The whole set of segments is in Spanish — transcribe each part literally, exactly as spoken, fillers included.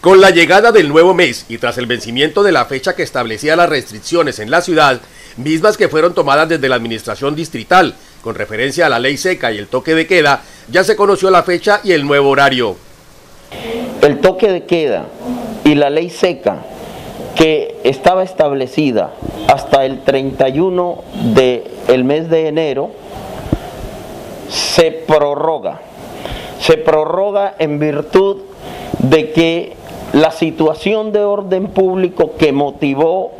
Con la llegada del nuevo mes y tras el vencimiento de la fecha que establecía las restricciones en la ciudad, mismas que fueron tomadas desde la administración distrital, con referencia a la ley seca y el toque de queda, ya se conoció la fecha y el nuevo horario. El toque de queda y la ley seca, que estaba establecida hasta el treinta y uno del mes de enero, se prorroga. Se prorroga en virtud de que la situación de orden público que motivó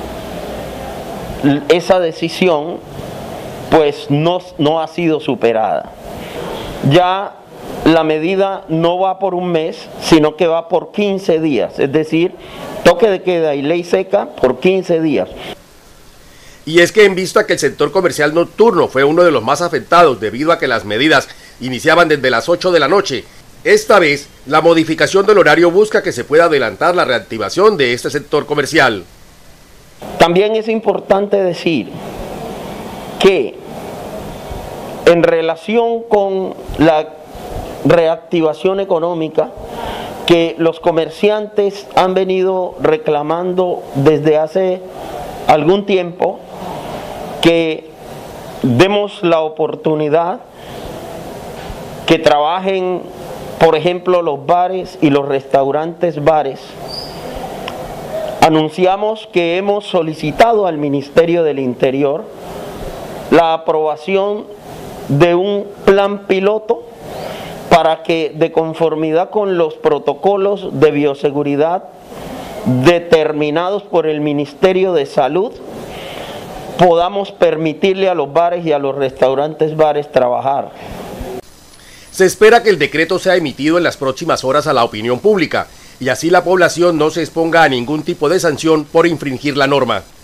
esa decisión, pues no, no ha sido superada. Ya la medida no va por un mes, sino que va por quince días, es decir, toque de queda y ley seca por quince días. Y es que en vista que el sector comercial nocturno fue uno de los más afectados debido a que las medidas iniciaban desde las ocho de la noche, esta vez la modificación del horario busca que se pueda adelantar la reactivación de este sector comercial. También es importante decir que en relación con la reactivación económica que los comerciantes han venido reclamando desde hace algún tiempo, que demos la oportunidad que trabajen, por ejemplo, los bares y los restaurantes bares. Anunciamos que hemos solicitado al Ministerio del Interior la aprobación de un plan piloto para que, de conformidad con los protocolos de bioseguridad determinados por el Ministerio de Salud, podamos permitirle a los bares y a los restaurantes bares trabajar. Se espera que el decreto sea emitido en las próximas horas a la opinión pública y así la población no se exponga a ningún tipo de sanción por infringir la norma.